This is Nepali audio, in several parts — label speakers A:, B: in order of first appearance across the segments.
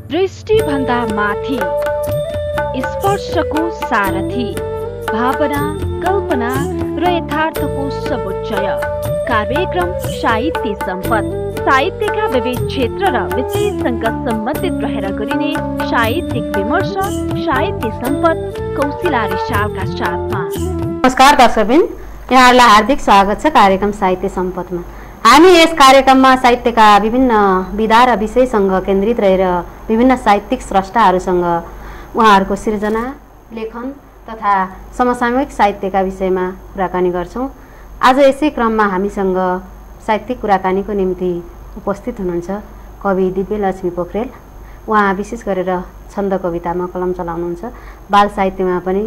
A: दृष्टिभन्दा माथि स्पर्शको सारथी भावना कल्पना र यथार्थको समुच्चय कार्यक्रम साहित्य सम्पद साहित्यका विविध क्षेत्र र विषयसँग सम्बन्धित रहेर गरिने साहित्यिक विमर्श साहित्य सम्पद कौशिला रिसालका साथमा।
B: नमस्कार दर्शकबिन, यहाँहरूलाई हार्दिक स्वागत छ कार्यक्रम साहित्य सम्पदमा। हामी यस कार्यक्रममा साहित्यका विभिन्न विधा र विषयसँग केन्द्रित रहेर विभिन्न साहित्यिक स्रष्टाहरूसँग उहाँहरूको सिर्जना लेखन तथा समसामयिक साहित्यका विषयमा कुराकानी गर्छौँ। आज यसै क्रममा हामीसँग साहित्यिक कुराकानीको निम्ति उपस्थित हुनुहुन्छ कवि दिव्यलक्ष्मी पोखरेल। उहाँ विशेष गरेर छन्द कवितामा कलम चलाउनुहुन्छ, बाल साहित्यमा पनि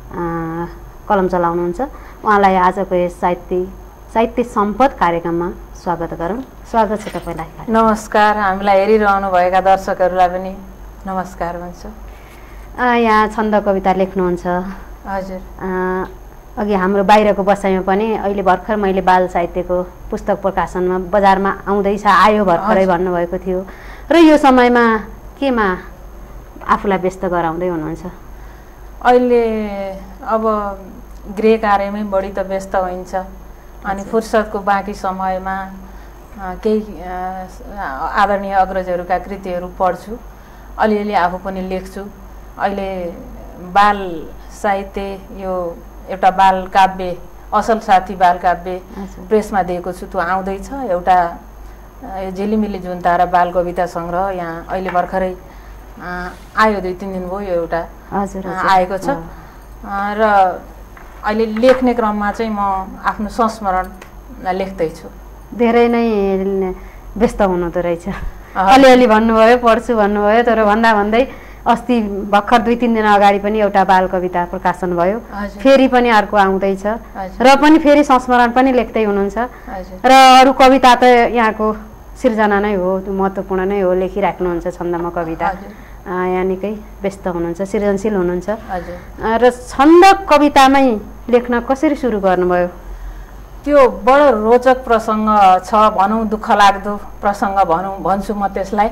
B: कलम चलाउनुहुन्छ। उहाँलाई आजको यस साहित्य सम्पद कार्यक्रममा स्वागत गरौँ। स्वागत छ तपाईँलाई।
C: नमस्कार। हामीलाई हेरिरहनु भएका दर्शकहरूलाई पनि नमस्कार भन्छु।
B: यहाँ छन्द कविता लेख्नुहुन्छ।
C: हजुर।
B: अघि हाम्रो बाहिरको बसाइमा पनि अहिले भर्खर मैले बाल साहित्यको पुस्तक प्रकाशनमा बजारमा आउँदैछ, आयो भर्खरै भन्नुभएको थियो। र यो समयमा केमा आफूलाई व्यस्त गराउँदै हुनुहुन्छ?
C: अहिले अब गृह कार्यमै बढी त व्यस्त हुन्छ, अनि फुर्सदको बाँकी समयमा केही आदरणीय अग्रजहरूका कृतिहरू पढ्छु, अलिअलि आफू पनि लेख्छु। अहिले बाल साहित्य यो एउटा बाल काव्य असल साथी बाल काव्य प्रेसमा दिएको छु, त्यो आउँदैछ। एउटा झिलिमिली जुन तारा बाल कविता सङ्ग्रह यहाँ अहिले भर्खरै आयो, 2-3 दिन भयो यो एउटा आएको छ। र अहिले लेख्ने क्रममा चाहिँ म आफ्नो संस्मरण लेख्दैछु।
B: धेरै नै व्यस्त हुनुहुँदो रहेछ। अलिअलि भन्नुभयो, पढ्छु भन्नुभयो, तर भन्दै अस्ति भर्खर 2-3 दिन अगाडि पनि एउटा बाल कविता प्रकाशन भयो, फेरि पनि अर्को आउँदैछ र पनि फेरि संस्मरण पनि लेख्दै हुनुहुन्छ। र अरू कविता त यहाँको सिर्जना नै हो, महत्त्वपूर्ण नै हो, लेखिराख्नुहुन्छ छन्दमा कविता। यहाँ निकै व्यस्त हुनुहुन्छ, सृजनशील हुनुहुन्छ। र छन्द कवितामै लेख्न कसरी सुरु गर्नुभयो?
C: त्यो बडो रोचक प्रसङ्ग छ, भनौँ दुःख लाग्दो प्रसङ्ग भन्छु म त्यसलाई।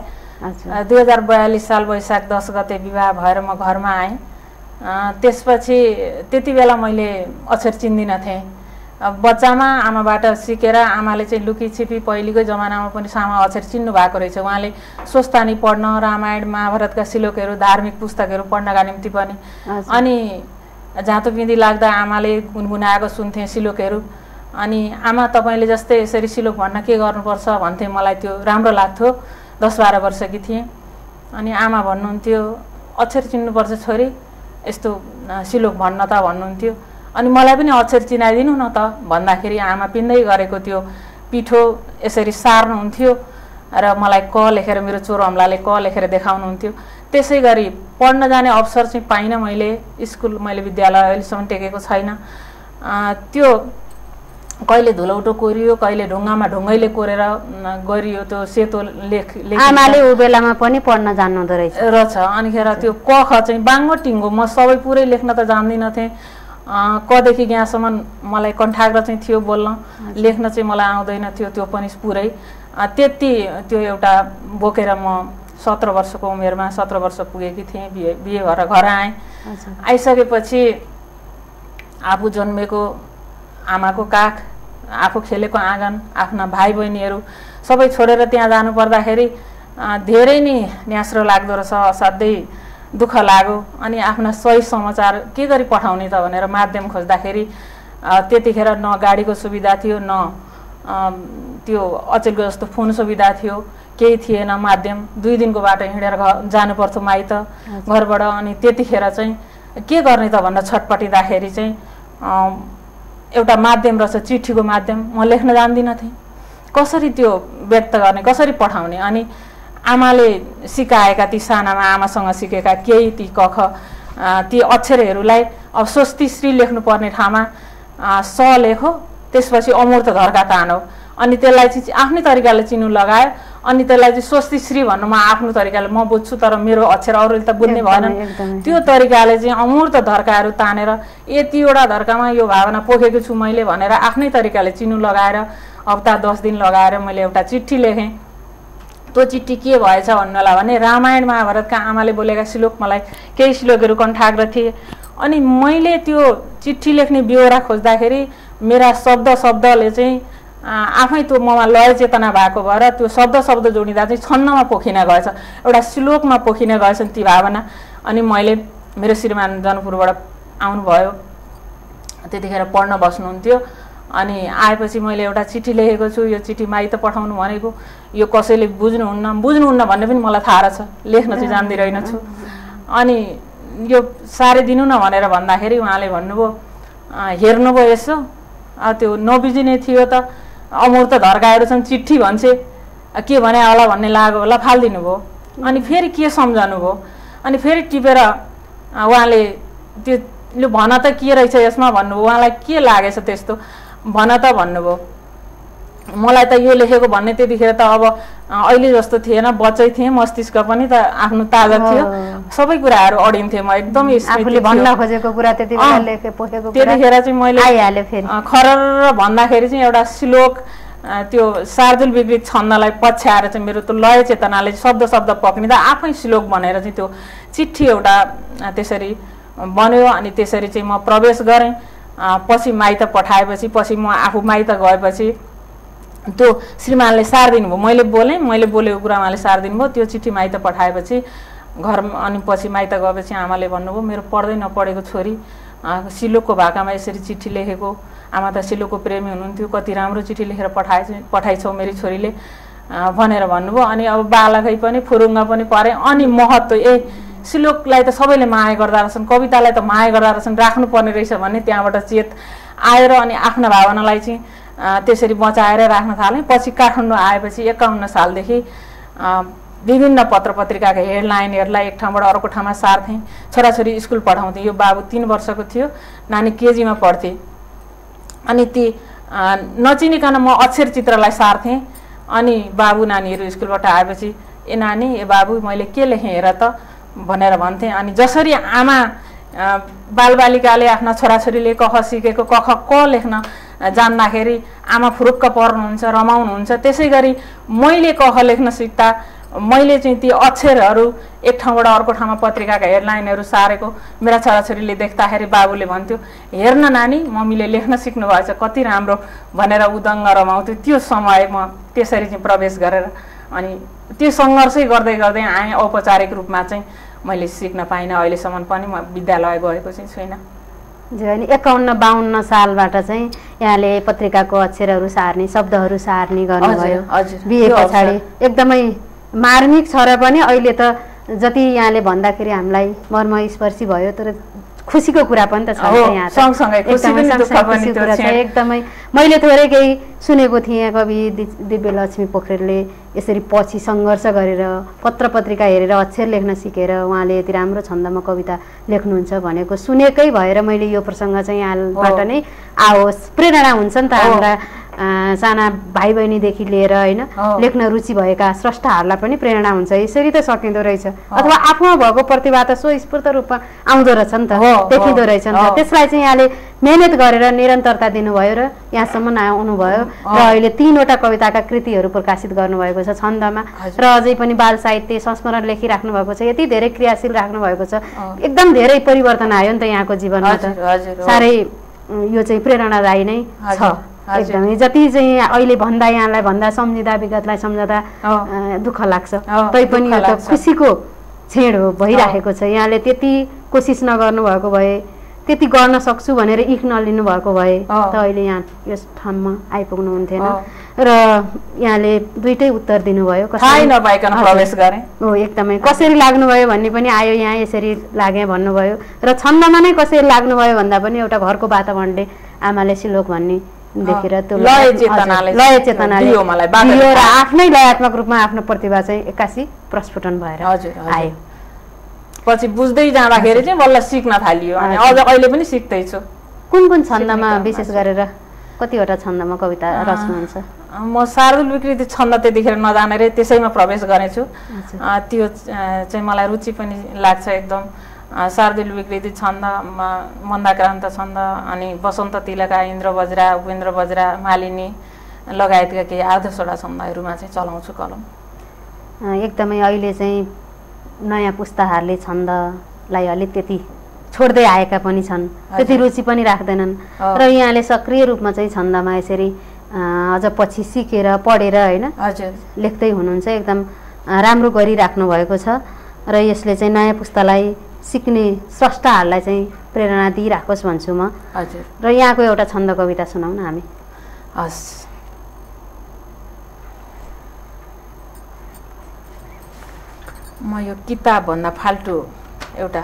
C: 2042 साल वैशाख 10 गते विवाह भएर म घरमा आएँ। त्यसपछि त्यति बेला मैले अक्षर चिन्दिनँ थिएँ। बच्चामा आमाबाट सिकेर, आमाले चाहिँ लुकी छिपी पहिलेकै जमानामा पनि सामा अक्षर चिन्नु भएको रहेछ। उहाँले स्वस्थानी पढ्न, रामायण महाभारतका श्लोकहरू, धार्मिक पुस्तकहरू पढ्नका निम्ति पनि। अनि जाँतो पिँधी लाग्दा आमाले गुनगुनाएको सुन्थेँ श्लोकहरू। अनि आमा तपाईँले जस्तै यसरी श्लोक भन्न के गर्नुपर्छ भन्थे, मलाई त्यो राम्रो लाग्थ्यो। 10-12 वर्षकी थिएँ। अनि आमा भन्नुहुन्थ्यो, अक्षर चिन्नुपर्छ छोरी, यस्तो श्लोक भन्न त भन्नुहुन्थ्यो। अनि मलाई पनि अक्षर चिनाइदिनु न त भन्दाखेरि आमा पिन्दै गरेको त्यो पिठो यसरी सार्नुहुन्थ्यो र मलाई क लेखेर, मेरो चोरो अम्लाले क लेखेर देखाउनुहुन्थ्यो। त्यसै गरी पढ्न जाने अवसर चाहिँ पाइनँ मैले। मैले विद्यालय अहिलेसम्म टेकेको छैन। त्यो कहिले धुलौटो कोरियो, कहिले ढुङ्गामा ढुङ्गैले कोरेर गरियो त्यो सेतो लेख।
B: आमाले ऊ बेलामा पनि पढ्न जान्नुहुँदो रहेछ।
C: अनिखेर त्यो क ख चाहिँ बाङ्गो टिङ्गो, म सबै पुरै लेख्न त जान्दिनँ थिएँ। कदेखि यहाँसम्म मलाई कण्ठाग्र चाहिँ थियो बोल्न, लेख्न चाहिँ मलाई आउँदैन थियो त्यो पनि पुरै। त्यति त्यो एउटा बोकेर म 17 वर्षको उमेरमा, 17 वर्ष पुगेकी थिएँ, बिहे भएर घर आएँ। आइसकेपछि आफू जन्मेको आमाको काख, आफू खेलेको आँगन, आफ्ना भाइ बहिनीहरू सबै छोडेर त्यहाँ जानु पर्दाखेरि धेरै नै न्यास्रो लाग्दो रहेछ, असाध्यै दुःख लाग्यो। अनि आफ्ना सही समाचार के गरी पठाउने त भनेर माध्यम खोज्दाखेरि त्यतिखेर न गाडीको सुविधा थियो, न त्यो अचेलको जस्तो फोन सुविधा थियो, केही थिएन माध्यम। 2 दिनको बाटो हिँडेर जानु पर्थ्यो माइत घरबाट। अनि त्यतिखेर चाहिँ के गर्ने त भनेर छटपटिँदाखेरि चाहिँ एउटा माध्यम रहेछ, चिठीको माध्यम। म लेख्न जान्दिनँ थिएँ, कसरी त्यो व्यक्त गर्ने, कसरी पठाउने। अनि आमाले सिकाएका ती सानामा आमासँग सिकेका केही ती क ख ती अक्षरहरूलाई अब स्वस्तिश्री लेख्नुपर्ने ठाउँमा स लेखो, त्यसपछि अमूर्त धर्का तानो। अनि त्यसलाई चाहिँ आफ्नै तरिकाले चिन्नु लगायो। अनि त्यसलाई चाहिँ स्वस्तिश्री भन्नु म आफ्नो तरिकाले म बुझ्छु, तर मेरो अक्षर अरूले त बुझ्ने भएन। त्यो तरिकाले चाहिँ अमूर्त धर्काहरू तानेर यतिवटा धर्कामा यो भावना पोखेको छु मैले भनेर आफ्नै तरिकाले चिन्नु लगाएर हप्ता 10 दिन लगाएर मैले एउटा चिठी लेखेँ। त्यो चिठी के भएछ भन्नुलाई भने रामायण महाभारतका आमाले बोलेका श्लोक मलाई केही श्लोकहरू कण्ठाग्र थिए। अनि मैले त्यो चिठी लेख्ने बेहोरा खोज्दाखेरि मेरा शब्दले चाहिँ आफै त्यो ममा लय चेतना भएको भएर त्यो शब्द जोडिँदा चाहिँ छन्दमा पोखिन गएछ, एउटा श्लोकमा पोखिन गएछन् ती भावना। अनि मैले मेरो श्रीमान जनकपुरबाट आउनुभयो, त्यतिखेर पढ्न बस्नुहुन्थ्यो। अनि आएपछि मैले एउटा चिठी लेखेको छु, यो चिठी माइत पठाउनु भनेको, यो कसैले बुझ्नुहुन्न भन्ने पनि मलाई थाहा रहेछ, लेख्न चाहिँ जान्दिरहेनछु। अनि यो सारे दिनु न भनेर भन्दाखेरि उहाँले भन्नुभयो हेर्नुभयो यसो त्यो नबिजिने थियो त, अमूर्त धर्काहरू छन्, चिठी भन्छे के भने होला भन्ने लाग्यो होला, फालिदिनु भयो। अनि फेरि के सम्झाउनु भयो, अनि फेरि टिपेर उहाँले त्यो लु भन त के रहेछ यसमा भन्नुभयो। उहाँलाई के लागेछ त्यस्तो भन त भन्नुभयो। मलाई त यो लेखेको भन्ने त्यतिखेर त अब अहिले जस्तो थिएन, बच्चै थिएँ, मस्तिष्क पनि त आफ्नो ताजा थियो, सबै कुराहरू अडिन्थे। म एकदमै
B: आफूले भन्न खोजेको कुरा
C: त्यतिखेर चाहिँ मैले खरर भन्दाखेरि चाहिँ एउटा श्लोक त्यो शार्दुल विकृत छन्दलाई पछ्याएर चाहिँ मेरो त्यो लय चेतनाले शब्द पक्रिँदा आफै श्लोक भनेर चाहिँ त्यो चिठी एउटा त्यसरी बन्यो। अनि त्यसरी चाहिँ म प्रवेश गरेँ। पछि माइत पठाएपछि, पछि म आफू माइत गएपछि त्यो श्रीमानले सारिदिनु भयो। मैले बोलेको कुरा उहाँले सारिदिनु भयो। त्यो चिठी माइत पठाएपछि घर, अनि पछि माइत गएपछि आमाले भन्नुभयो मेरो पढ्दै नपढेको छोरी सिलोकको भाकामा यसरी चिठी लेखेको, आमा त सिलोकको प्रेमी हुनुहुन्थ्यो, कति राम्रो चिठी लेखेर पठाइछौ मेरी छोरीले भनेर भन्नुभयो। अनि अब बालकै पनि फुरुङ्गा पनि परे। अनि महत्त्व सिलोकलाई त सबैले माया गर्दा रहेछन्, कवितालाई त माया गर्दा रहेछन्, राख्नुपर्ने रहेछ भन्ने त्यहाँबाट चेत आएर अनि आफ्ना भावनालाई चाहिँ त्यसरी बचाएर राख्न थालेँ। पछि काठमाडौँ आएपछि 51 सालदेखि विभिन्न पत्र पत्रिकाका हेडलाइनहरूलाई एक ठाउँबाट अर्को ठाउँमा सार्थेँ। छोराछोरी स्कुल पढाउँथेँ। यो बाबु 3 वर्षको थियो, नानी केजीमा पढ्थे। अनि ती नचिनिकन म अक्षर चित्रलाई सार्थेँ। अनि बाबु नानीहरू स्कुलबाट आएपछि ए नानी ए बाबु मैले के लेखेँ हेर त भनेर भन्थेँ। अनि जसरी आमा बालबालिकाले आफ्ना छोराछोरीले कख सिकेको कख क लेख्न जान्दाखेरि आमा फुरुक्क पर्नुहुन्छ, रमाउनुहुन्छ, त्यसै गरी मैले कख लेख्न सिक्दा मैले चाहिँ ती अक्षरहरू एक ठाउँबाट अर्को ठाउँमा पत्रिकाका हेडलाइनहरू सारेको मेरा छोराछोरीले देख्दाखेरि बाबुले भन्थ्यो हेर्न नानी मम्मीले लेख्न सिक्नु भएछ, कति राम्रो भनेर उदङ्ग रमाउँथ्यो। त्यो समय म त्यसरी चाहिँ प्रवेश गरेर अनि त्यो सङ्घर्षै गर्दै गर्दै आएँ। औपचारिक रूपमा चाहिँ मैले सिक्न पाइनँ। अहिलेसम्म पनि म विद्यालय गएको चाहिँ छुइनँ।
B: अनि 51-52 सालबाट चाहिँ यहाँले पत्रिकाको अक्षरहरू सार्ने, शब्दहरू सार्ने गर्नुभयो। बिहे पछाडि एकदमै मार्मिक छ र पनि अहिले त जति यहाँले भन्दाखेरि हामीलाई मर्मस्पर्शी भयो, तर खुसीको कुरा पनि त छ यहाँ। एकदमै मैले थोरै केही सुनेको थिएँ कवि दिव्यलक्ष्मी पोखरेलले यसरी पछि सङ्घर्ष गरेर पत्र पत्रिका हेरेर अक्षर लेख्न सिकेर उहाँले यति राम्रो छन्दमा कविता लेख्नुहुन्छ भनेको सुनेकै भएर मैले यो प्रसङ्ग चाहिँ यहाँबाट नै आओस्, प्रेरणा हुन्छ नि त हाम्रा साना भाइ बहिनीदेखि लिएर होइन लेख्न रुचि भएका स्रष्टाहरूलाई पनि प्रेरणा हुन्छ। यसरी त सकिँदो रहेछ, अथवा आफूमा भएको प्रतिभा त स्वस्फूर्त रूपमा आउँदो रहेछ नि त, देखिँदो रहेछ नि त। त्यसलाई चाहिँ यहाँले मेहनत गरेर निरन्तरता दिनुभयो र यहाँसम्म आउनुभयो र अहिले 3वटा कविताका कृतिहरू प्रकाशित गर्नुभएको छ छन्दमा र अझै पनि बाल साहित्य संस्मरण लेखिराख्नु भएको छ। यति धेरै क्रियाशील राख्नु भएको छ, एकदम धेरै परिवर्तन आयो नि त यहाँको जीवनमा त। साह्रै यो चाहिँ प्रेरणादायी नै छ एकदमै। जति चाहिँ अहिले भन्दा यहाँलाई भन्दा सम्झिँदा विगतलाई सम्झँदा दुःख लाग्छ, तैपनि यो त खुसीको छेड हो भइराखेको छ। यहाँले त्यति कोसिस नगर्नु भएको भए, त्यति गर्न सक्छु भनेर इख नलिनु भएको भए त अहिले यहाँ यस ठाउँमा आइपुग्नु हुन्थेन। र यहाँले दुईटै उत्तर दिनुभयो,
C: कसरी नपाइकन प्रवेश गरे
B: हो एकदमै। कसरी लाग्नुभयो भन्ने पनि आयो, यहाँ यसरी लागे भन्नुभयो र छन्दमा नै कसरी लाग्नुभयो भन्दा पनि एउटा घरको वातावरणले आमाले सिलोक भन्ने देखेर त्यो लय चेतनाले र आफ्नै लयात्मक रूपमा आफ्नो प्रतिभा चाहिँ एक्कासी प्रस्फुटन भएर आयो।
C: पछि बुझ्दै जाँदाखेरि चाहिँ बल्ल सिक्न थालियो अनि अझ अहिले पनि सिक्दैछु।
B: कुन छन्दमा विशेष गरेर कतिवटा छन्दमा कविता रच्नुहुन्छ?
C: म शार्दुल विकृति छन्द त्यतिखेर नजानेर त्यसैमा प्रवेश गरेछु। त्यो चाहिँ मलाई रुचि पनि लाग्छ एकदम। शार्दुल विकृति छन्द, मन्दाक्रान्त छन्द, अनि बसन्त तिलका, इन्द्र बज्रा, उपेन्द्र बज्रा, मालिनी लगायतका केही 8-10वटा छन्दहरूमा चाहिँ चलाउँछु कलम।
B: एकदमै अहिले चाहिँ नयाँ पुस्ताहरूले छन्दलाई अलिक त्यति छोड्दै आएका पनि छन्, त्यति रुचि पनि राख्दैनन् र यहाँले सक्रिय रूपमा चाहिँ छन्दमा यसरी अझ पछि सिकेर पढेर होइन लेख्दै हुनुहुन्छ। एकदम राम्रो गरिराख्नु भएको छ र यसले चाहिँ नयाँ पुस्तालाई सिक्ने स्रष्टाहरूलाई चाहिँ प्रेरणा दिइराखोस् भन्छु म। र यहाँको एउटा छन्द कविता सुनाउँ न हामी।
C: हस्, म यो किताबभन्दा फाल्टु एउटा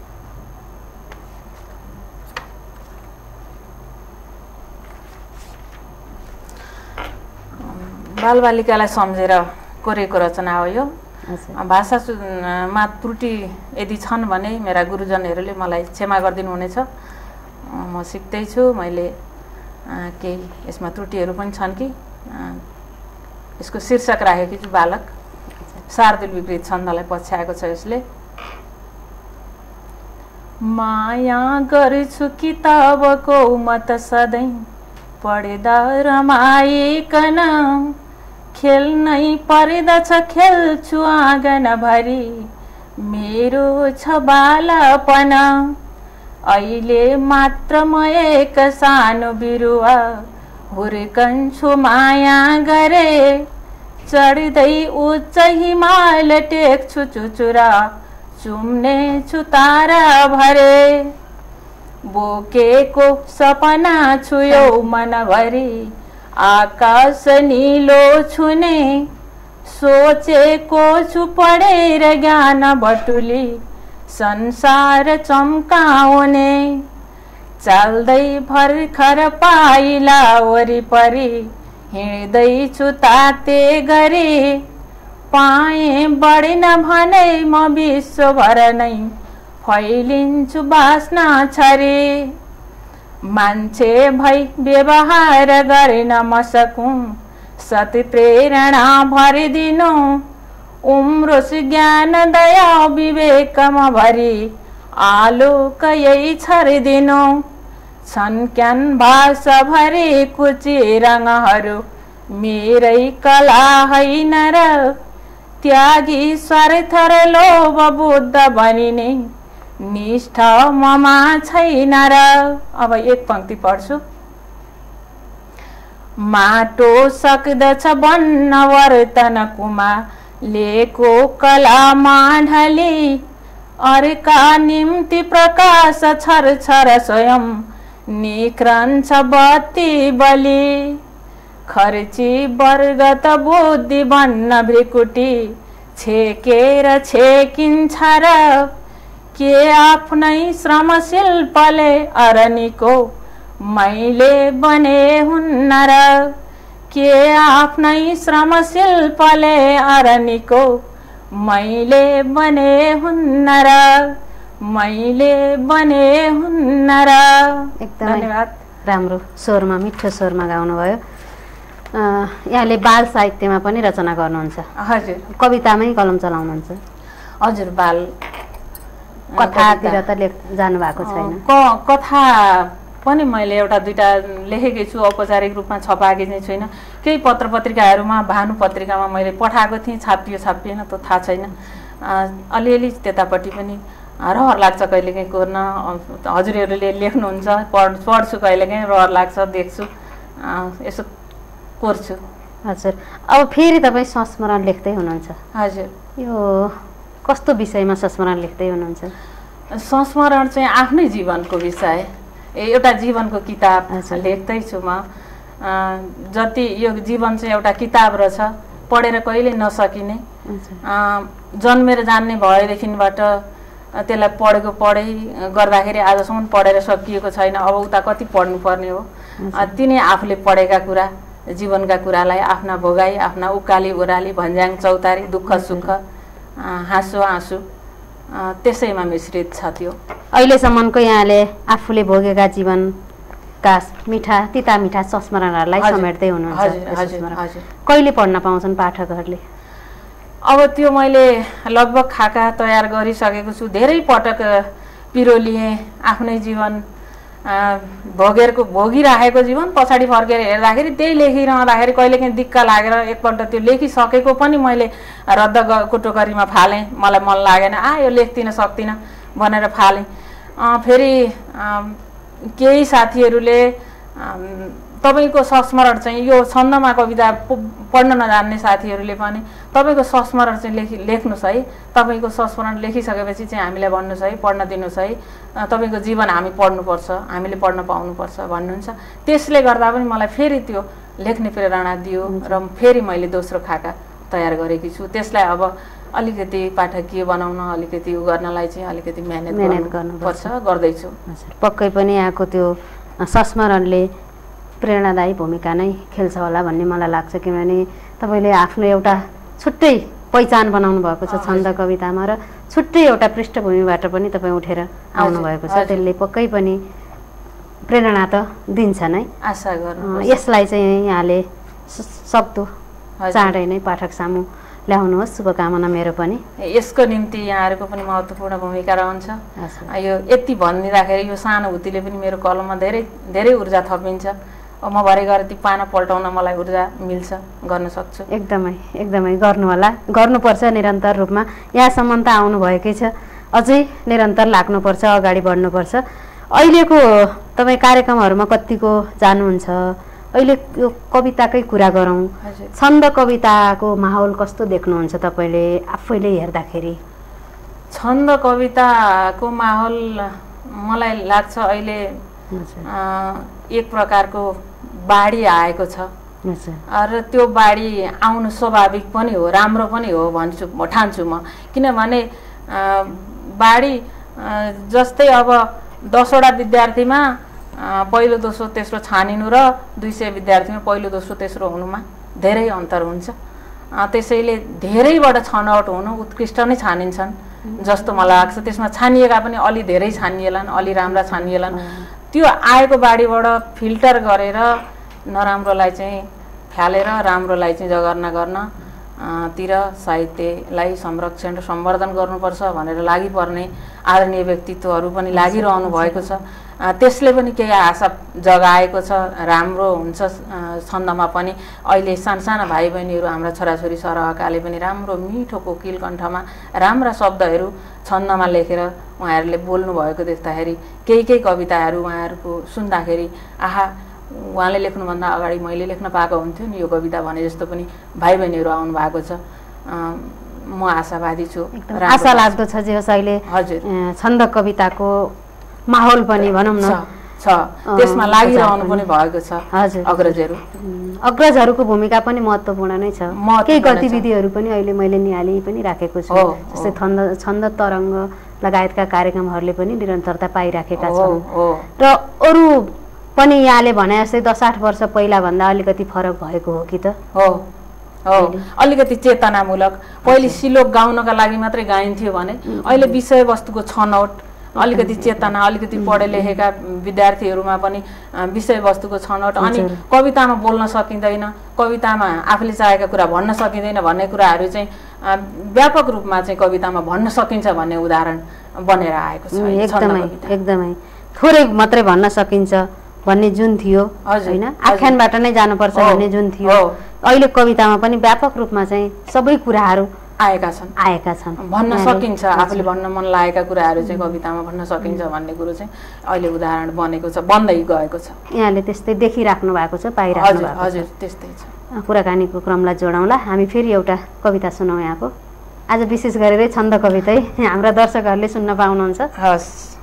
C: बालबालिकालाई सम्झेर कोरेको रचना हो यो। भाषामा त्रुटि यदि छन् भने मेरा गुरुजनहरूले मलाई क्षमा गरिदिनु हुनेछ। म सिक्दैछु, मैले केही यसमा त्रुटिहरू पनि छन् कि। यसको शीर्षक राखेकी छु बालक। शार्दूल विपरीत छन्दलाई पछ्याएको छ यसले। माया गर्छु किताबको म त सधैँ पढ्दा रमाइकन, खेल्नै पर्दछ खेल्छु आँगनभरि मेरो छ बालापन। अहिले मात्र म एक सानो बिरुवा हुर्कन्छु माया गरे, चढ्दै उच्च हिमाल टेक्छु चुचुरा चुम्ने छु तारा भरे। बोकेको सपना छु यो मनभरि आकाश निलो छुने, सोचेको छु पढेर ज्ञान बटुली संसार चम्काउने। चल्दै भर्खर पाइला वरिपरि हिँड्दैछु ताते गरी, पाएँ बढेन भने म विश्वभर नै फैलिन्छु बाँच्न छरे। मान्छे भई व्यवहार गर्न म सकूँ, सत प्रेरणा भरिदिनु। उम्रोस् ज्ञान दया विवेकमा भरि आलोक यही छरिदिनु। छन् क्यानभास भरि कुची रङहरू मेरै कला होइन र, त्यागी स्वार्थ र लोभ बुद्ध बनिने निष्ठा ममा छैन र। अब एक पंक्ति पढ्छु। माटो सक्दछ बन्न वर्तन कुमा, लेको कलामा ढली। अर्का निम्ति प्रकाश छर छर स्वयं निक्रन्छ बत्ती बलि। खर्ची वर्गत बुद्धि बन्न भ्रिकुटी छेकेर छेकिन्छ र, के आफ्नै श्रम शिल्पले अरनिको मैले बने हुन्न र। के आफ्नै श्रम शिल्पले अरनिको मैले बने हुन्न र, मैले बने हुन्न र।
B: धन्यवाद। राम्रो स्वरमा, मिठो स्वरमा गाउनुभयो। यहाँले बाल साहित्यमा पनि रचना गर्नुहुन्छ।
C: हजुर।
B: कवितामै कलम चलाउनुहुन्छ।
C: हजुर, बाल
B: कथातिर त जानु भएको छैन।
C: कथा पनि मैले एउटा दुईटा लेखेकै छु, औपचारिक रूपमा छपाएकी चाहिँ छैन। केही पत्र पत्रिकाहरूमा, भानु पत्रिकामा मैले पठाएको थिएँ, छापियो छापिएन त्यो थाहा छैन। अलिअलि त्यतापट्टि पनि रहर लाग्छ कहिलेकाहीँ कोर्न। हजुरहरूले लेख्नुहुन्छ, पढ्छु कहिलेकाहीँ, रहर लाग्छ, देख्छु, यसो कोर्छु।
B: हजुर। अब फेरि तपाईँ संस्मरण लेख्दै हुनुहुन्छ।
C: हजुर।
B: यो कस्तो विषयमा संस्मरण लेख्दै हुनुहुन्छ?
C: संस्मरण चाहिँ आफ्नै जीवनको विषय, एउटा जीवनको किताब लेख्दैछु म। जति यो जीवन चाहिँ एउटा किताब रहेछ, पढेर कहिले नसकिने। जन्मेर जान्ने भएदेखिबाट त्यसलाई पढेको पढै गर्दाखेरि आजसम्म पढेर सकिएको छैन। अब उता कति पढ्नुपर्ने हो। तिनी आफूले पढेका कुरा, जीवनका कुरालाई आफ्ना भोगाई, आफ्ना उकाली ओह्राली, भन्ज्याङ चौतारी, दुःख सुख, हाँसो आँसु त्यसैमा मिश्रित छ त्यो।
B: अहिलेसम्मको यहाँले आफूले भोगेका जीवनका मिठा तिता मिठा संस्मरणहरूलाई समेट्दै हुनुहुन्छ। कहिले पढ्न पाउँछन् पाठकहरूले?
C: अब त्यो मैले लगभग खाका तयार गरिसकेको छु। धेरै पटक पिरोलिएँ, आफ्नै जीवन भोगिराखेको जीवन पछाडि फर्केर हेर्दाखेरि त्यही लेखिरहँदाखेरि कहिलेकाहीँ दिक्क लागेर एकपल्ट त्यो लेखिसकेको पनि मैले रद्दको टोकरीमा फालेँ, मलाई मन लागेन, यो लेख्दिनँ सक्दिनँ भनेर फालेँ। फेरि केही साथीहरूले तपाईँको संस्मरण चाहिँ यो छन्दमा कविता पढ्न नजान्ने साथीहरूले पनि तपाईँको संस्मरण चाहिँ लेख्नुहोस् है, तपाईँको संस्मरण लेखिसकेपछि चाहिँ हामीलाई भन्नुहोस् है, पढ्न दिनुहोस् है, तपाईँको जीवन हामी पढ्नुपर्छ, हामीले पढ्न पाउनुपर्छ भन्नुहुन्छ। त्यसले गर्दा पनि मलाई फेरि त्यो लेख्ने प्रेरणा दियो र फेरि मैले दोस्रो खाका तयार गरेकी छु। त्यसलाई अब अलिकति पाठकीय बनाउन, अलिकति उ गर्नलाई चाहिँ अलिकति मेहनत गर्नुपर्छ, गर्दैछु।
B: पक्कै पनि यहाँको त्यो संस्मरणले प्रेरणादायी भूमिका नै खेल्छ होला भन्ने मलाई लाग्छ, किनभने तपाईँले आफ्नो एउटा छुट्टै पहिचान बनाउनु भएको छ छन्द कवितामा र छुट्टै एउटा पृष्ठभूमिबाट पनि तपाईँ उठेर आउनुभएको छ। त्यसले पक्कै पनि प्रेरणा त दिन्छ नै।
C: आशा गर्नु
B: यसलाई चाहिँ यहाँले सक्दो चाँडै नै पाठक सामु ल्याउनुहोस्, शुभकामना मेरो पनि।
C: यसको निम्ति यहाँहरूको पनि महत्त्वपूर्ण भूमिका रहन्छ। यो यति भनिदिँदाखेरि यो सानुभूतिले पनि मेरो कलममा धेरै धेरै ऊर्जा थपिन्छ। म भरे गएर ती पाना पल्टाउन मलाई ऊर्जा मिल्छ, गर्न सक्छु।
B: एकदमै एकदमै गर्नु होला, गर्नुपर्छ निरन्तर रूपमा। यहाँसम्म त आउनुभएकै छ, अझै निरन्तर लाग्नुपर्छ, अगाडि बढ्नुपर्छ। अहिलेको तपाईँ कार्यक्रमहरूमा कतिको जानुहुन्छ? अहिले यो कविताकै कुरा गरौँ, छन्द कविताको माहौल कस्तो देख्नुहुन्छ तपाईँले आफैले हेर्दाखेरि?
C: छन्द कविताको माहौल मलाई लाग्छ अहिले एक प्रकारको बाढी आएको छ र त्यो बाढी आउनु स्वाभाविक पनि हो, राम्रो पनि हो ठान्छु म। किनभने बाढी जस्तै अब 10वटा विद्यार्थीमा पहिलो दोस्रो तेस्रो छानिनु र 200 विद्यार्थीमा पहिलो दोस्रो तेस्रो हुनुमा धेरै अन्तर हुन्छ। त्यसैले धेरैबाट छनौट हुनु उत्कृष्ट नै छानिन्छन् जस्तो मलाई लाग्छ। त्यसमा छानिएका पनि अलि धेरै छानिएलान्, अलि राम्रा छानिएलान्। त्यो आएको बाढीबाट फिल्टर गरेर नराम्रोलाई चाहिँ फ्यालेर राम्रोलाई चाहिँ जगर्ना गर्न तिर साहित्यलाई संरक्षण र सम्वर्धन गर्नुपर्छ भनेर लागिपर्ने आदरणीय व्यक्तित्वहरू पनि लागिरहनु भएको छ। त्यसले पनि केही आशा जगाएको छ, राम्रो हुन्छ छन्दमा पनि। अहिले सानसाना भाइ बहिनीहरू हाम्रा छोराछोरी सरहकाले पनि राम्रो मिठो कोकिल कण्ठमा राम्रा शब्दहरू छन्दमा लेखेर उहाँहरूले बोल्नु भएको देख्दाखेरि केही कविताहरू उहाँहरूको सुन्दाखेरि आहा उहाँले लेख्नुभन्दा अगाडि मैले लेख्न पाएको हुन्थ्यो नि यो कविता भने जस्तो पनि भाइ बहिनीहरू आउनु भएको छ। म आशावादी छु,
B: आशा लाग्दो छ जे होस्। अहिले
C: हजुर
B: छन्द कविताको माहौल पनि भनौँ न
C: छ, त्यसमा लागिरहनु पनि भएको छ।
B: हजुर, अग्रजहरूको भूमिका पनि महत्त्वपूर्ण नै छ। केही गतिविधिहरू पनि अहिले मैले निहाली पनि राखेको छु, जस्तै छन्द तरङ्ग लगायतका कार्यक्रमहरूले पनि निरन्तरता पाइराखेका छन्। र अरू पनि यहाँले भने जस्तै 10-8 वर्ष पहिला भन्दा अलिकति फरक भएको हो कि त?
C: हो, अलिकति चेतनामूलक। पहिले श्लोक गाउनका लागि मात्रै गाइन्थ्यो भने अहिले विषयवस्तुको छनौट, अलिकति चेतना, अलिकति पढे लेखेका विद्यार्थीहरूमा पनि विषयवस्तुको छनौट, अनि कवितामा बोल्न सकिँदैन, कवितामा आफूले चाहेका कुरा भन्न सकिँदैन भन्ने कुराहरू चाहिँ व्यापक रूपमा चाहिँ कवितामा भन्न सकिन्छ भन्ने उदाहरण बनेर आएको छ।
B: एकदमै थोरै मात्रै भन्न सकिन्छ भन्ने जुन थियो हैन, आख्यानबाट नै जानुपर्छ भन्ने जुन थियो, अहिले कवितामा पनि व्यापक रूपमा चाहिँ सबै कुराहरू आएका छन्।
C: भन्न सकिन्छ, आफूले भन्न मन लागेका कुराहरू चाहिँ कवितामा भन्न सकिन्छ भन्ने कुरो चाहिँ अहिले उदाहरण बनेको छ, बन्दै गएको छ।
B: यहाँले त्यस्तै देखिराख्नु भएको छ, पाइराख्नु भएको छ?
C: हजुर, त्यस्तै छ।
B: कुराकानीको क्रमलाई जोडौँला, हामी फेरि एउटा कविता सुनौँ यहाँको। आज विशेष गरेर छन्द कवितै हाम्रा दर्शकहरूले सुन्न पाउनुहुन्छ।
C: हस्,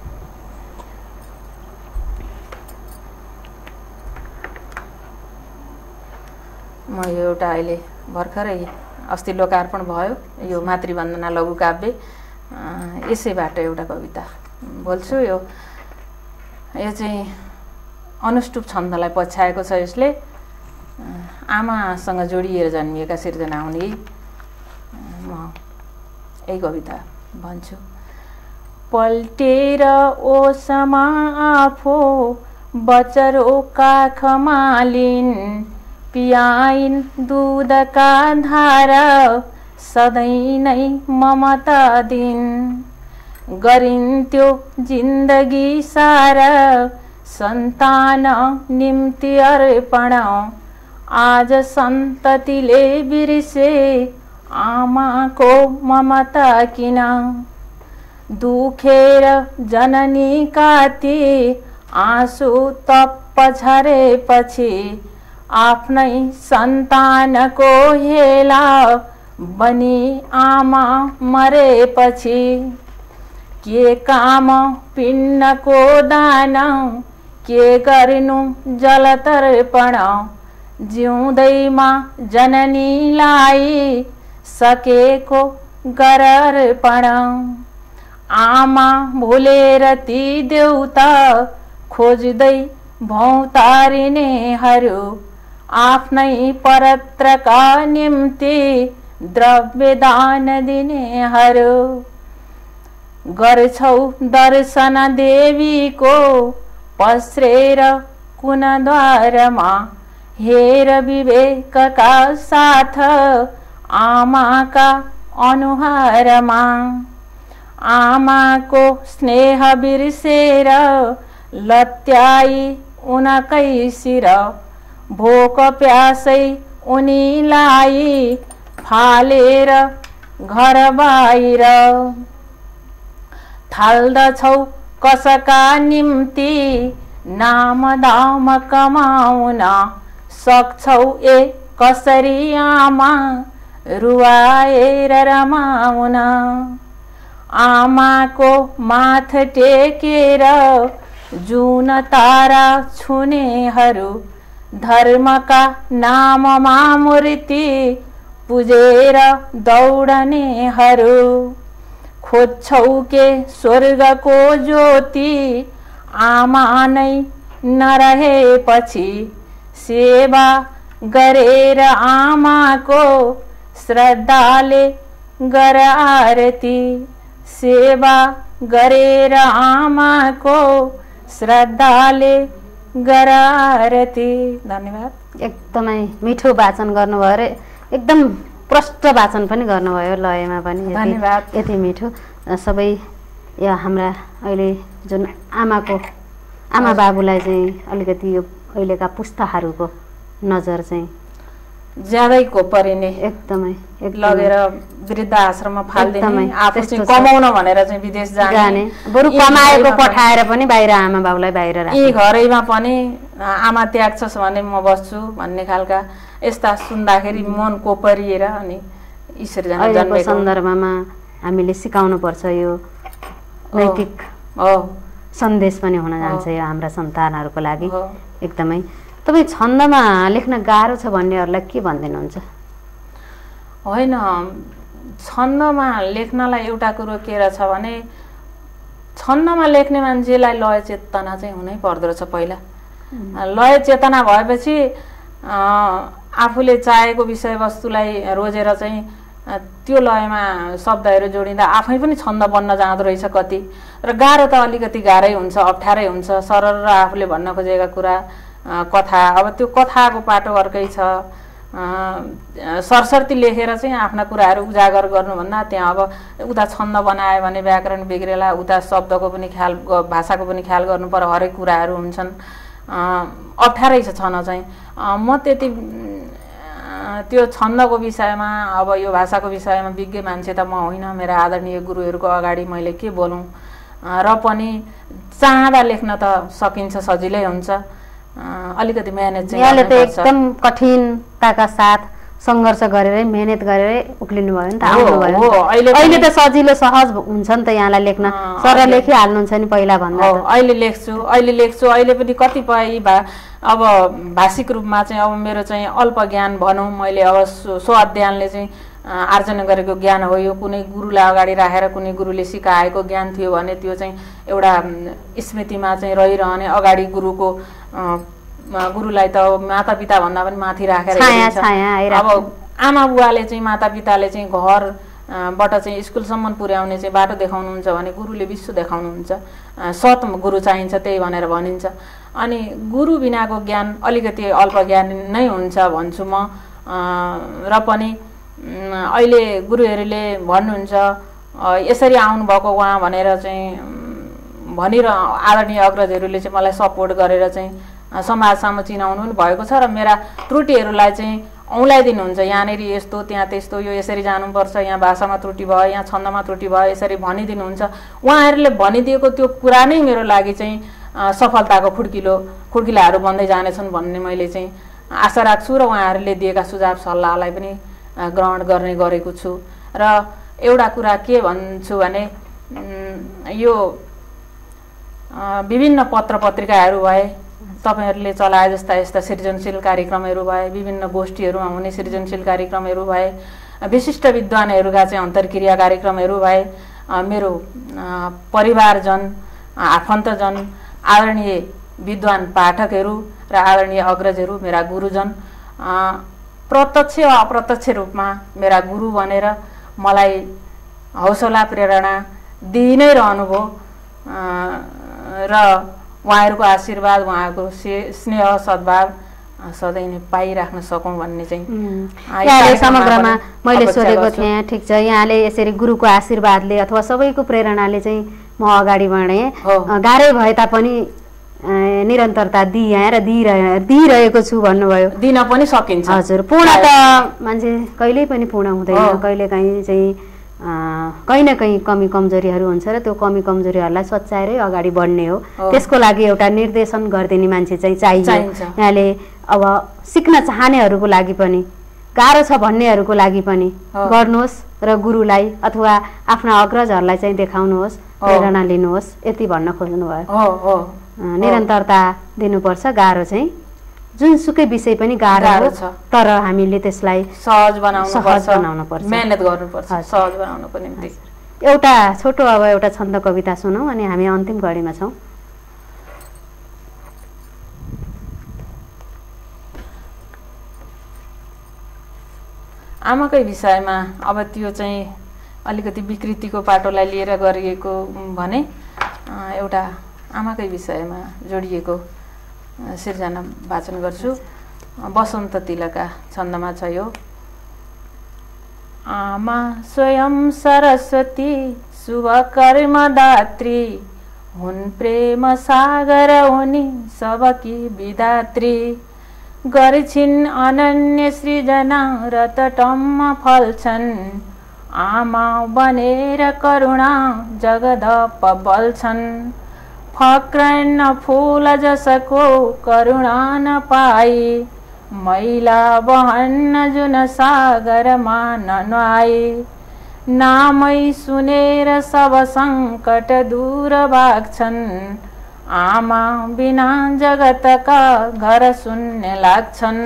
C: म यो एउटा अहिले भर्खरै अस्ति लोकार्पण भयो यो मातृवन्दना लघु काव्य, यसैबाट एउटा कविता बोल्छु। यो चाहिँ अनुष्टुप छन्दलाई पछ्याएको छ। यसले आमासँग जोडिएर जन्मिएका सिर्जना हुने म यही कविता भन्छु। पल्टेर ओसमा आफो बचरो काखमा लिन, पियाइन दूधका धारा सधैँ नै ममता दिन, गरिन्थ्यो जिन्दगी सारा सन्तान निम्ति अर्पण आज सन्ततिले बिर्से आमाको ममता किन दुखेर जननी काती आँसु तप्प झरेपछि आफ्नै सन्तानको हेला बनी आमा मरेपछि के काम पिण्डको दान के गर्नु जलतर्पण जिउँदैमा जननीलाई सकेको गर अर्पण आमा भुलेर ती देउता खोज्दै भौतारिनेहरू आफ्नै परत्रका निम्ति द्रव्य दान दिनेहरू गर्छौ दर्शन देवीको पस्रेर कुनद्वारमा हेर विवेकका साथ आमाका अनुहारमा आमाको स्नेह बिर्सेर लत्याई उनकै शिर भोक प्यासै उनीलाई फालेर घर बाहिर थाल्दछौ कसका निम्ति नाम दाम कमाउन सक्छौ ए कसरी आमा रुवाएर रमाउन आमाको माथ टेकेर जुन तारा छुनेहरू धर्मका नाममा मूर्ति पुजेर दौडनेहरू खोज्छौ के स्वर्गको ज्योति आमा नै नरहेपछि सेवा गरेर आमाको श्रद्धाले गर आरती सेवा गरेर आमाको श्रद्धाले गर आरती। धन्यवाद।
B: एकदमै मिठो वाचन गर्नुभयो रे, एकदम प्रष्ट वाचन पनि गर्नुभयो लयमा पनि।
C: धन्यवाद।
B: यति मिठो सबै या हाम्रा अहिले जुन आमा बाबुलाई चाहिँ अलिकति यो अहिलेका पुस्ताहरूको नजर चाहिँ
C: ज्यादैको परिने
B: एकदमै
C: लगेर वृद्ध आश्रममा फाल्दिने आफू चाहिँ कमाउन भनेर चाहिँ विदेश जाने
B: बरु कमाएको पठाएर पनि बाहिर आमा बाबुलाई बाहिर राख्ने
C: यी घरैमा पनि आमा त्याग्छस् भने म बस्छु भन्ने खालका यस्ता सुन्दाखेरि मन कोपरिएर अनि ईश्वर जन्मेको
B: सन्दर्भमा हामीले सिकाउनु पर्छ। यो नैतिक सन्देश पनि हुन जान्छ यो हाम्रा सन्तानहरूको लागि। एकदमै तपाईँ छन्दमा लेख्न गाह्रो छ भन्नेहरूलाई के भनिदिनुहुन्छ?
C: होइन, छन्दमा लेख्नलाई एउटा कुरो के रहेछ भने छन्दमा लेख्ने मान्छेलाई लय चेतना चाहिँ हुनै पर्दो रहेछ। पहिला लय चेतना भएपछि आफूले चाहेको विषयवस्तुलाई रोजेर चाहिँ त्यो लयमा शब्दहरू जोडिँदा आफै पनि छन्द बन्न जाँदो रहेछ कति। र गाह्रो त अलिकति गाह्रै हुन्छ, अप्ठ्यारै हुन्छ। सरल र आफूले भन्न खोजेका कुरा कथा, अब त्यो कथाको पाटो अर्कै छ। सरसर्ती लेखेर चाहिँ आफ्ना कुराहरू उजागर गर्नुभन्दा त्यहाँ अब उता छन्द बनायो भने व्याकरण बिग्रेला, उता शब्दको पनि ख्याल, भाषाको पनि ख्याल गर्नु पर्यो, हरेक कुराहरू हुन्छन्। अप्ठ्यारै छ छन चाहिँ। म त्यति त्यो छन्दको विषयमा, अब यो भाषाको विषयमा विज्ञ मान्छे त म होइन। मेरा आदरणीय गुरुहरूको अगाडि मैले के बोलौँ। र पनि चाहँदा लेख्न त सकिन्छ, सजिलै हुन्छ। अलिकति मेहनत चाहिँ
B: यहाँले त एकदम कठिनताका साथ सङ्घर्ष गरेरै मेहनत गरेरै उक्लिनु भयो नि त, आउनुभयो। अहिले त सजिलो सहज हुन्छ नि त यहाँलाई लेख्न, सरल लेखिहाल्नुहुन्छ नि पहिला भन्दा।
C: अहिले लेख्छु अहिले पनि कतिपय अब भाषिक रूपमा चाहिँ अब मेरो चाहिँ अल्प ज्ञान भनौँ, मैले अब स्व अध्ययनले चाहिँ आर्जना गरेको ज्ञान हो। यो कुनै गुरुलाई अगाडि राखेर कुनै गुरुले सिकाएको ज्ञान थियो भने त्यो चाहिँ एउटा स्मृतिमा चाहिँ रहिरहने। अगाडि गुरुलाई त माता पिता भन्दा पनि माथि राखेर अब आमा बुवाले चाहिँ माता पिताले चाहिँ घरबाट चाहिँ स्कुलसम्म पुर्याउने चाहिँ बाटो देखाउनुहुन्छ भने गुरुले विश्व देखाउनुहुन्छ। सत गुरु चाहिन्छ त्यही भनेर भनिन्छ। अनि गुरु बिनाको ज्ञान अलिकति अल्प ज्ञान नै हुन्छ भन्छु म। र पनि अहिले गुरुहरूले भन्नुहुन्छ यसरी आउनुभएको उहाँ भनेर चाहिँ भनेर आदरणीय अग्रजहरूले चाहिँ मलाई सपोर्ट गरेर चाहिँ समाजसम्म चिनाउनु पनि भएको छ र मेरा त्रुटिहरूलाई चाहिँ औँलाइदिनुहुन्छ। यहाँनिर यस्तो त्यहाँ त्यस्तो, यो यसरी जानुपर्छ, यहाँ भाषामा त्रुटि भयो, यहाँ छन्दमा त्रुटि भयो, यसरी भनिदिनुहुन्छ। उहाँहरूले भनिदिएको त्यो कुरा नै मेरो लागि चाहिँ सफलताको खुड्किलाहरू बन्दै जानेछन् भन्ने मैले चाहिँ आशा राख्छु र उहाँहरूले दिएका सुझाव सल्लाहलाई पनि ग्रहण गर्ने गरेको छु। र एउटा कुरा के भन्छु भने यो विभिन्न पत्र पत्रिकाहरू भए, तपाईहरूले चलाए जस्ता यस्ता सृजनशील कार्यक्रमहरू भए, विभिन्न गोष्ठीहरूमा हुने सृजनशील कार्यक्रमहरू भए, विशिष्ट विद्वानहरूका चाहिँ अन्तर्क्रिया कार्यक्रमहरू भए, मेरो परिवारजन आफन्तजन आदरणीय विद्वान पाठकहरू र आदरणीय अग्रजहरू मेरा गुरुजन प्रत्यक्ष वा अप्रत्यक्ष रूपमा मेरा गुरु बनेर मलाई हौसला प्रेरणा दिइ नै रहनुभयो र उहाँहरूको आशीर्वाद उहाँको स्नेह सद्भाव सधैँ नै पाइराख्न सकौँ भन्ने चाहिँ
B: यहाँले समग्रमा मैले सोधेको थिएँ। ठिक छ, यहाँले यसरी गुरुको आशीर्वादले अथवा सबैको प्रेरणाले चाहिँ म अगाडि बढेँ, गाह्रै भए तापनि निरन्तरता दिएँ र दिइरहेको छु भन्नुभयो।
C: दिन पनि सकिन्छ।
B: हजुर, पूर्ण त मान्छे कहिल्यै पनि पूर्ण हुँदैन, कहिलेकाहीँ चाहिँ कहीँ न कहीँ कमी कमजोरीहरू हुन्छ र त्यो कमी कमजोरीहरूलाई सच्याएरै अगाडि बढ्ने हो। त्यसको लागि एउटा निर्देशन गरिदिने मान्छे चाहिँ चाहिन्छ। यहाँले अब सिक्न चाहनेहरूको लागि पनि, गाह्रो छ भन्नेहरूको लागि पनि गर्नुहोस् र गुरुलाई अथवा आफ्ना अग्रजहरूलाई चाहिँ देखाउनुहोस्, प्रेरणा लिनुहोस्, यति भन्न खोज्नुभयो। निरन्तरता दिनुपर्छ। गाह्रो चाहिँ जुनसुकै विषय पनि गाह्रो छ, तर हामीले त्यसलाई
C: सहज बनाउनु
B: पर्छ,
C: मेहनत गर्नुपर्छ सहज बनाउनको निम्ति।
B: एउटा छोटो अब एउटा छन्द कविता सुनौँ अनि हामी अन्तिम घडीमा छौँ।
C: आमाकै विषयमा अब त्यो चाहिँ अलिकति विकृतिको पाटोलाई लिएर गरिएको भने एउटा आमाकै विषयमा जोडिएको सिर्जना वाचन गर्छु। बसन्त तिलका छन्दमा छ यो। आमा स्वयं सरस्वती शुभ कर्मदात्री हुन्, प्रेम सागर उनी सबकी विधात्री। गर्छिन् अनन्य सृजना रतटम्म फल्छन्, आमा बनेर करुणा जगदप बल्छन्। फक्रन्न फूल जसको करुणा न पाई, मैला बहन्न जुन सागरमा ननुहाई। नामै सुनेर सब सङ्कट दूर भाग्छन्, आमा बिना जगतका घर शून्य लाग्छन्।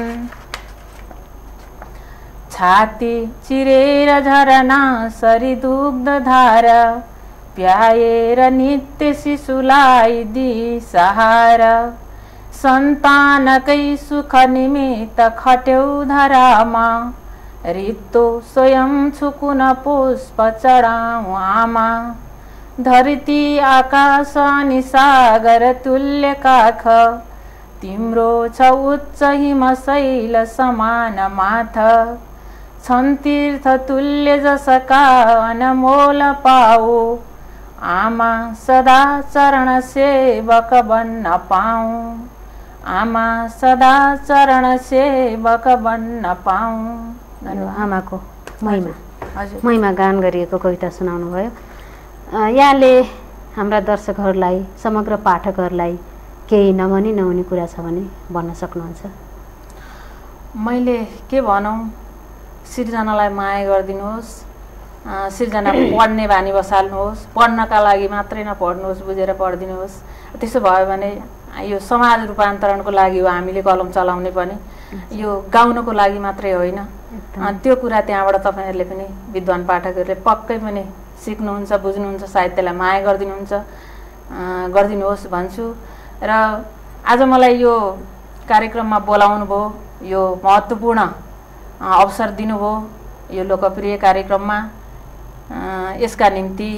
C: छाती चिरेर झरना सरी दुग्ध धारा, प्याएर नित्य शिशुलाई दी सहारा। सन्तानकै सुख निमित्त खट्यौ धरामा, रित्तो स्वयं छुकुन पुष्प चढाऊ आमा। धरती आकाश अनि सागर तुल्य काख, तिम्रो छ उच्च हिमशैल समान माथ। छन् तीर्थ तुल्य जसका अनमोल पाऊ, आमा सदा चरण सेवक बन्न पाऊँ। आमा सदा चरण सेवक बन्न पाऊँ।
B: आमाको महिमा गान गरिएको कविता सुनाउनु भयो। यहाँले हाम्रा दर्शकहरूलाई, समग्र पाठकहरूलाई केही नभनी नहुने कुरा छ भने भन्न सक्नुहुन्छ।
C: मैले के भनौँ, सिर्जनालाई माया गरिदिनुहोस्, सिर्जना पढ्ने बानी बसाल्नुहोस्, पढ्नका लागि मात्रै नपढ्नुहोस्, बुझेर पढिदिनुहोस्। त्यसो भयो भने यो समाज रूपान्तरणको लागि हो हामीले कलम चलाउने पनि, यो गाउनको लागि मात्रै होइन। त्यो कुरा त्यहाँबाट तपाईँहरूले पनि विद्वान पाठकहरूले पक्कै पनि सिक्नुहुन्छ, बुझ्नुहुन्छ, साहित्यलाई माया गरिदिनुहोस् भन्छु। र आज मलाई यो कार्यक्रममा बोलाउनु भयो, यो महत्त्वपूर्ण अवसर दिनुभयो यो लोकप्रिय कार्यक्रममा। यसका निम्ति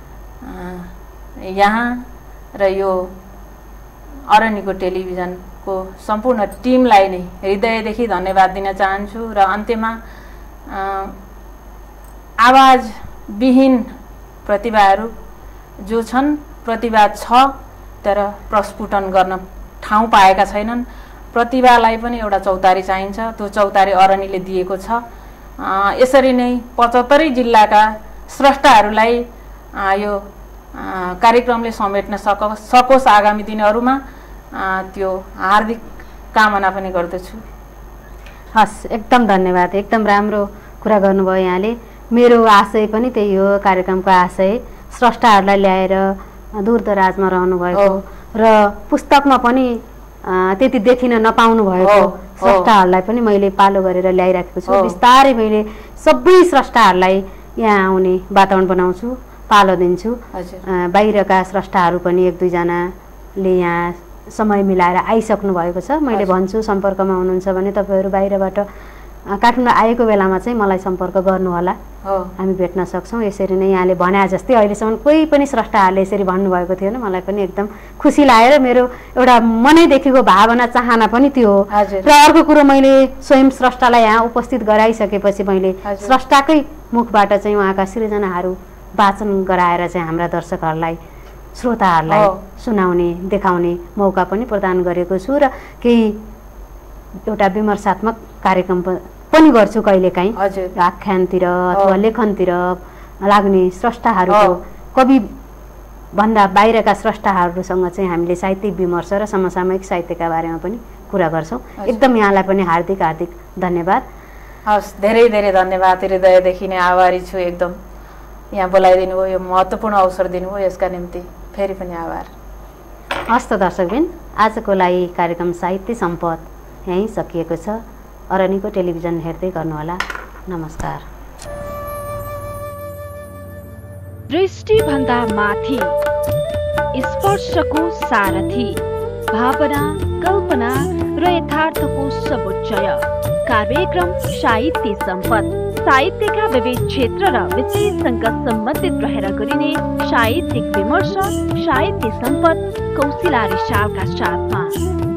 C: यहाँ र यो अरण्यको टेलिभिजनको सम्पूर्ण टिमलाई नै हृदयदेखि धन्यवाद दिन चाहन्छु। र अन्त्यमा आवाजविहीन प्रतिभाहरू जो छन्, प्रतिभा छ तर प्रस्फुटन गर्न ठाउँ पाएका छैनन्। प्रतिभालाई पनि एउटा चौतारी चाहिन्छ, त्यो चौतारी अरनीले दिएको छ। यसरी नै 75 जिल्लाका स्रष्टाहरूलाई यो कार्यक्रमले समेट्न सकोस् आगामी दिनहरूमा, त्यो हार्दिक कामना पनि गर्दछु।
B: हस्, एकदम धन्यवाद। एकदम राम्रो कुरा गर्नुभयो यहाँले। मेरो आशय पनि त्यही हो, कार्यक्रमको आशय स्रष्टाहरूलाई ल्याएर दूरदराजमा रहनुभएको र पुस्तकमा पनि त्यति देखिन नपाउनु भएको स्रष्टाहरूलाई पनि मैले पालो गरेर ल्याइराखेको छु। बिस्तारै मैले सबै स्रष्टाहरूलाई यहाँ आउने वातावरण बनाउँछु, पालो दिन्छु। बाहिरका स्रष्टाहरू पनि 1-2 जनाले यहाँ समय मिलाएर आइसक्नु भएको छ। मैले भन्छु सम्पर्कमा हुनुहुन्छ भने तपाईँहरू बाहिरबाट काठमाडौँ आएको बेलामा चाहिँ मलाई सम्पर्क गर्नुहोला, हामी भेट्न सक्छौँ। यसरी नै यहाँले भने जस्तै अहिलेसम्म कोही पनि स्रष्टाहरूले यसरी भन्नुभएको थिएन। मलाई पनि एकदम खुसी लागेर मेरो एउटा मनैदेखिको भावना चाहना पनि त्यो हो। र अर्को कुरो, मैले स्वयं स्रष्टालाई यहाँ उपस्थित गराइसकेपछि मैले स्रष्टाकै मुखबाट चाहिँ उहाँका सृजनाहरू वाचन गराएर चाहिँ हाम्रा दर्शकहरूलाई, श्रोताहरूलाई सुनाउने, देखाउने मौका पनि प्रदान गरेको छु। र केही एउटा विमर्शात्मक कार्यक्रम पनि गर्छु कहिलेकाहीँ, आख्यानतिर अथवा लेखनतिर लाग्ने स्रष्टाहरूको, कवि भन्दा बाहिरका स्रष्टाहरूसँग चाहिँ हामीले साहित्यिक विमर्श र समसामयिक साहित्यका बारेमा पनि कुरा गर्छौँ। एकदम यहाँलाई पनि हार्दिक हार्दिक धन्यवाद।
C: हस्, धेरै धेरै धन्यवाद। हृदयदेखि नै आभारी छु। एकदम यहाँ बोलाइदिनु भयो, यो महत्त्वपूर्ण अवसर दिनुभयो, यसका निम्ति फेरि पनि आभार।
B: हस् त दर्शकबिन, आजको लागि कार्यक्रम साहित्य सम्पद यहीँ सकिएको छ। अरनीको टेलिभिजन हेर्दै गर्नुहोला। नमस्कार।
A: दृष्टिभन्दा माथि, स्पर्शको सारथी, भावना, कल्पना र यथार्थको समुच्चय, कार्यक्रम साहित्य सम्पद। साहित्यका विविध क्षेत्र र विषयसँग सम्बन्धित रहेर गरिने साहित्यिक विमर्श, साहित्य सम्पद कौशिला रिसालका साथमा।